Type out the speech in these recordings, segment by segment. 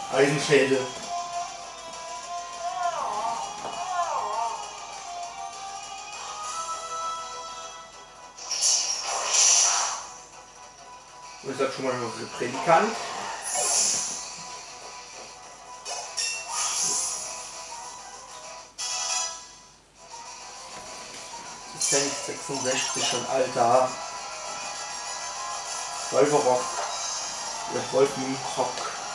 Eisenschädel. Und ich sag schon mal noch Prädikant. Das ist 66 schon alter. Wolverock. Der Wolfenrock.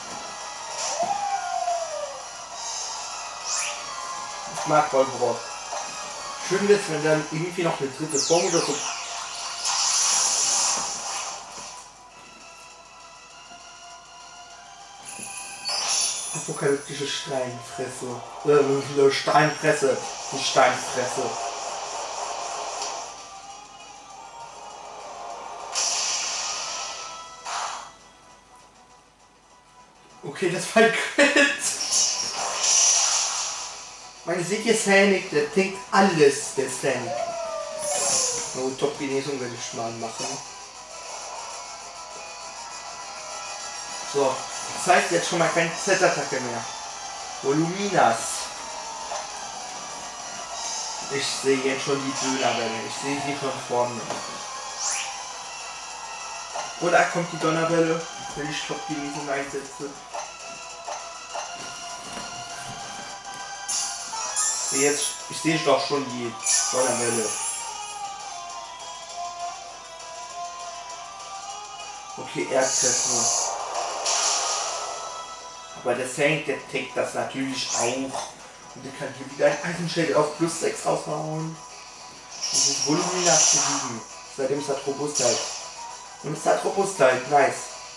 Ich mag Wolverock. Schön wäre es, wenn dann irgendwie noch eine dritte Form oder so. Apokalyptische Steinfresse. Steinfresse. Die Steinfresse. Okay, das war ein Crit. Meine, seht ihr Sanic? Der denkt alles, der Sanic. Oh, Top-Genesung werde ich mal machen. So, das heißt jetzt schon mal keine Z-Attacke mehr. Voluminas. Ich sehe jetzt schon die Dönerwelle. Ich sehe sie schon vor mir. Oder kommt die Donnerwelle, wenn ich Top-Genesung einsetze. Ich sehe doch schon die Donnerwelle. Okay, Erdkräfte. Aber der Saint, der tankt das natürlich auch. Und der kann hier wieder ein Eisenschädel auf plus 6 raushauen. Und das Voluminas besiegen. Seitdem es hat Robustheit. Und es hat Robustheit, nice.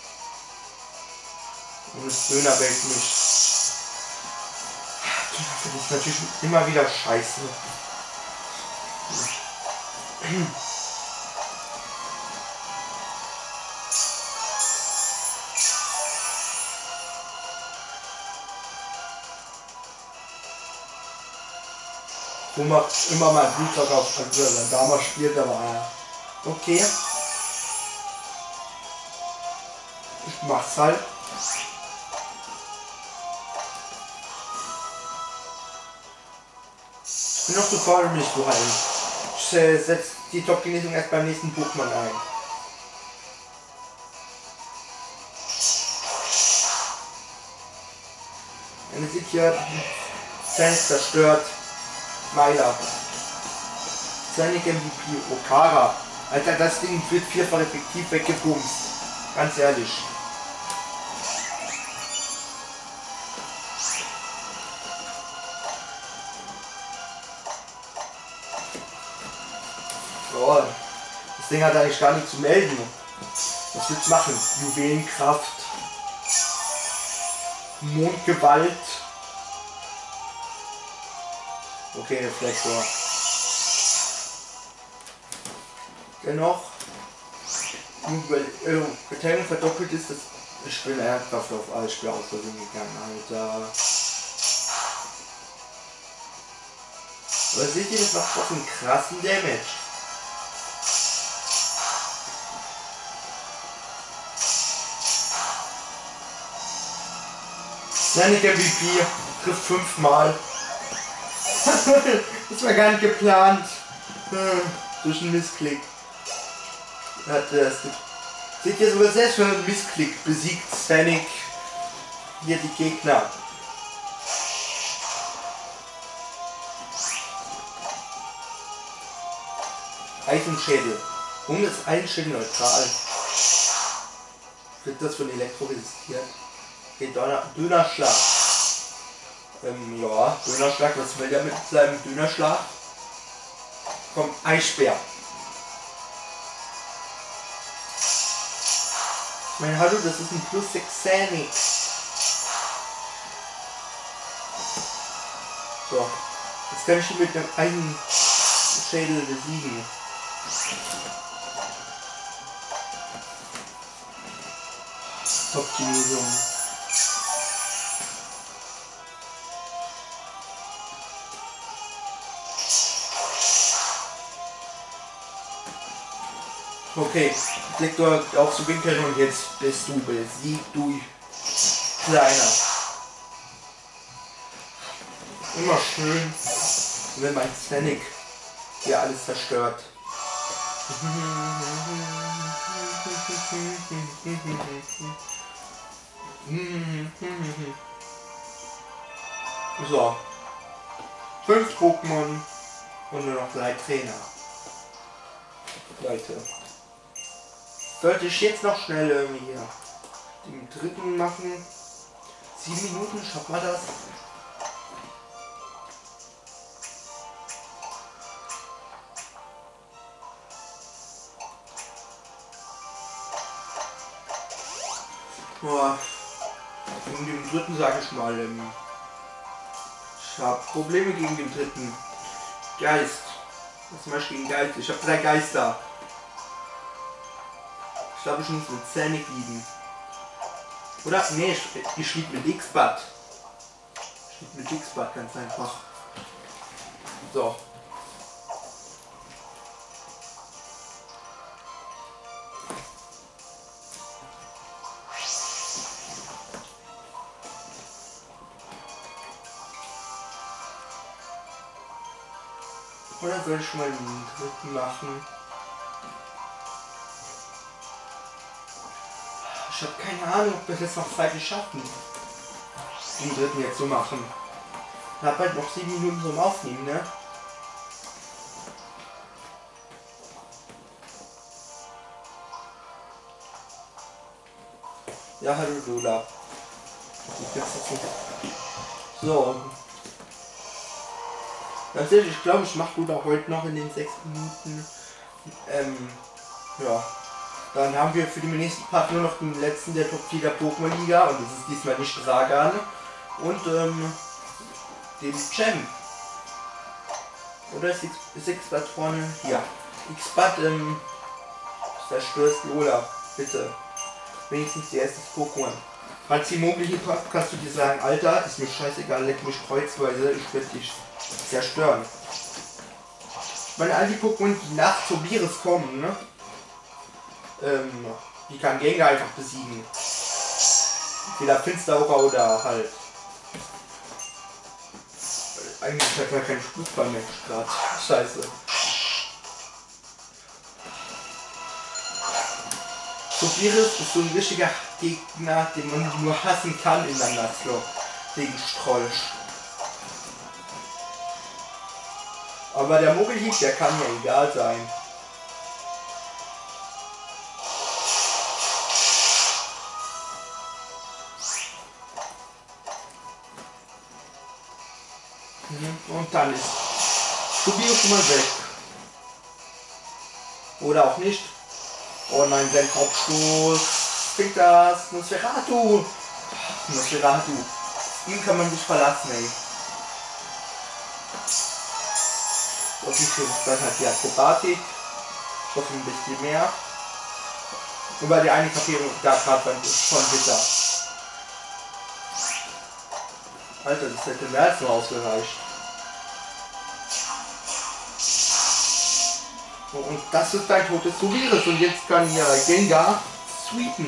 Und das Dönerwelt nicht. Das ist natürlich immer wieder scheiße. So macht immer mein Blutzeug auf Aktuell. Dama spielt aber okay. Ich mach's halt. Ich bin noch zu faul, um mich zu heilen. Ich setze die Top-Genesung erst beim nächsten Pokémon ein. Eine sieht hier Sand zerstört. Meiler. Sonic MVP Okara. Alter, das Ding wird vierfach effektiv weggebumst. Ganz ehrlich. Oh, das Ding hat eigentlich gar nicht zu melden. Was willst du machen? Juwelenkraft. Mondgewalt. Okay, Reflektor. Dennoch, Verteidigung verdoppelt ist das. Ich bin ernsthaft auf alles Spiel aus Versehen gegangen, Alter. Aber seht ihr, das macht doch einen krassen Damage. Sonic MVP trifft 5 Mal. Das war gar nicht geplant. Durch einen Missklick. Hat das. Seht ihr, sogar selbst für einen Missklick besiegt Sonic hier die Gegner. Eisenschädel. Warum ist Eisenschädel neutral? Wird das von Elektro resistiert? Okay, Dönerschlag. Ja, Dönerschlag, was will der mit seinem Dönerschlag? Komm, Eisbär. Ich meine, hallo, das ist ein plus 6 Sanic. So, jetzt kann ich ihn mit einem Eisenschädel besiegen. Optimisierung. Okay, klick dort auf zu winkeln und jetzt bist du besiegt, du Kleiner. Immer schön, wenn mein Sonic hier alles zerstört. So. 5 Pokémon und nur noch 3 Trainer. Leute. Sollte ich jetzt noch schnell irgendwie hier den dritten machen? 7 Minuten, schafft man das? Boah. Gegen den dritten sage ich mal, ich habe Probleme gegen den dritten. Geist. Was mache ich gegen Geist? Ich habe 3 Geister. Ich glaube, ich muss mit Zähnig liegen. Oder? Nee, ich liege mit X-Bad. Ich liege mit X-Bad ganz einfach. So. Oder soll ich mal den dritten machen? Ich habe keine Ahnung, ob wir das noch zeitlich schaffen. Den dritten jetzt so machen. Ich habe halt noch 7 Minuten zum Aufnehmen, ne? Ja, hallo Lola. So. Tatsächlich, ich glaube, ich mache Lola heute noch in den 6 Minuten. Ja. Dann haben wir für den nächsten Part nur noch den letzten der Top 4 der Pokémon Liga. Und das ist diesmal nicht Dragan. Und den Gem. Oder ist X-Bad vorne? Ja. X-Bad zerstört Lola. Bitte. Wenigstens ihr erstes Pokémon. Falls die Mogli kommt, kannst du dir sagen, Alter, ist mir scheißegal, leck mich kreuzweise, ich werde dich zerstören. Ich meine, all die Pokémon, die nach Tobiris kommen, ne? Die kann Gengar einfach besiegen. Entweder Finsteraura oder halt. Eigentlich hat man keinen Spruchball mehr gerade. Scheiße. Tobiris ist so ein richtiger Gegner, den man nur hassen kann in der Nuzlocke. Gegen Strolch. Aber der Mogelhieb, der kann ja egal sein. Und dann ist Tobiris schon mal weg. Oder auch nicht. Oh nein, sein Hauptstoß. Fick das. Nosferatu. Nosferatu. Ihm kann man sich verlassen, ey. Das ist schön. Dann hat die Akrobatik. Ich hoffe ein bisschen mehr. Wobei die eine Kapierung da gerade schon bitter. Alter, das hätte mehr als nur ausgereicht. Und das ist dein totes Tobiris und jetzt kann ja Gengar sweeten.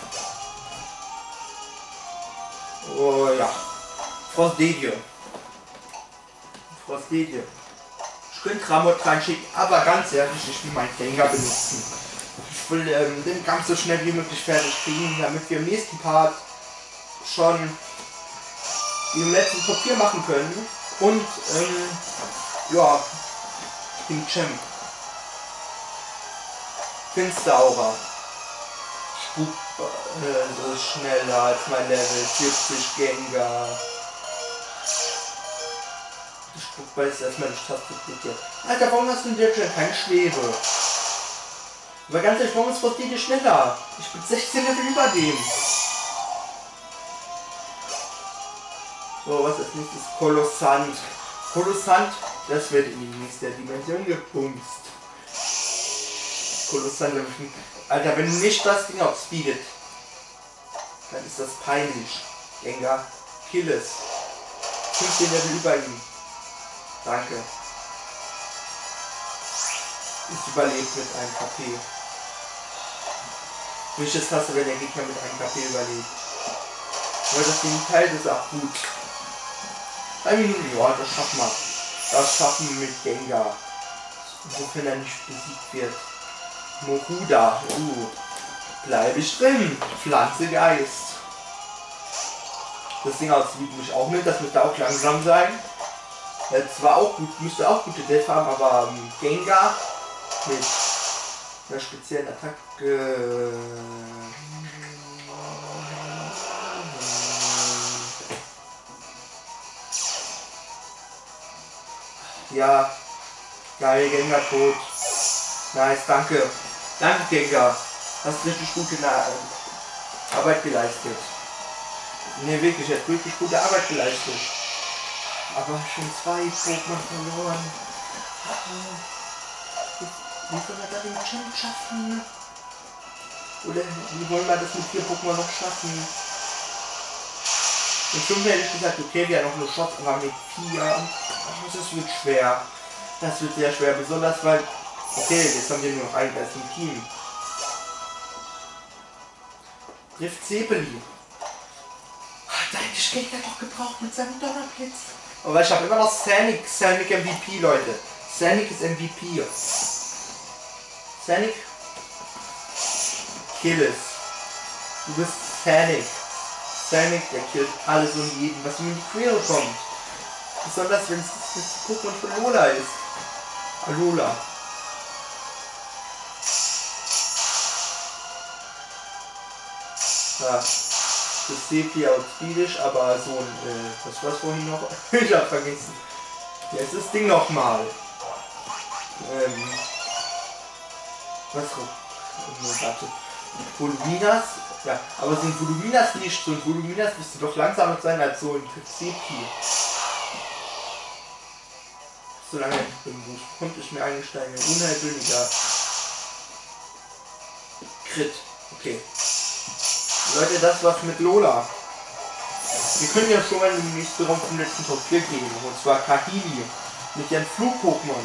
Oh ja. Frostedie. Frostedie. Ich könnte Kramot reinschicken, aber ganz ehrlich, ich will meinen Gengar benutzen. Ich will den Kampf so schnell wie möglich fertig kriegen, damit wir im nächsten Part schon den letzten Papier machen können. Und ja, den Champ. Finsteraura. Spuk so schneller als mein Level 40 Gengar. Die Spukball ist erstmal nicht tastiert. Alter, warum hast du in der Stelle keine Schwebe? Aber ganz ehrlich, warum ist Frostedie schneller? Ich bin 16 Level über dem. So, was ist nächstes? Kolossant. Kolossant, das wird in die nächste Dimension gepumst. Kolossant. Alter, wenn nicht das Ding outspeedet, dann ist das peinlich. Gengar, kill es. 15 Level über ihm. Danke. Ist überlebt mit einem KP. Welches Taste, wenn der Gegner mit einem KP überlebt. Weil das Ding teilt ist auch gut. 3 Minuten, ja, das schaffen wir. Das schaffen wir mit Gengar. Insofern er nicht besiegt wird. Moruda, bleibe ich drin. Pflanze Geist. Das Ding aus mich auch mit, das müsste auch langsam sein. Zwar auch gut, müsste auch gute Def haben, aber Gengar mit einer speziellen Attacke. Ja, geil, Gengar tot. Nice, danke. Danke, Gengar. Hast richtig gute Arbeit geleistet. Ne, wirklich, er hat wirklich gute Arbeit geleistet. Aber schon 2 Pokémon verloren. Wie soll er da den Champ schaffen? Oder wie wollen wir das mit 4 Pokémon noch schaffen? Mit 5 hätte ich gesagt, okay, wir haben noch eine Chance, aber mit 4, das wird schwer. Das wird sehr schwer, besonders weil, okay, jetzt haben wir nur noch einen Geist im Team. Trifft Zeppeli. Da hätte ich Gegner doch gebraucht mit seinem Donnerblitz. Aber ich habe immer noch Sanic MVP, Leute. Sanic ist MVP. Sanic, kill es. Du bist Sanic. Sanic, der killt alles und jeden, was ihm in die Quere kommt. Besonders wenn es das Pokémon von Lola ist. Alola. Ja, das Sepia outspeedisch, aber so ein, was war es vorhin noch? Ich hab vergessen. Wie heißt das Ding nochmal? Warte. Voluminas? Ja, aber so ein Voluminas nicht. So ein Voluminas müsste doch langsamer sein als so ein Sepi. So lange konnte ich mir eingesteigen. Unheilbündiger Crit. Okay. Leute, das war's mit Lola. Wir können ja schon mal in den nächsten Raum vom letzten Top 4 gehen. Und zwar Kahili. Mit ihren Flug-Pokémon.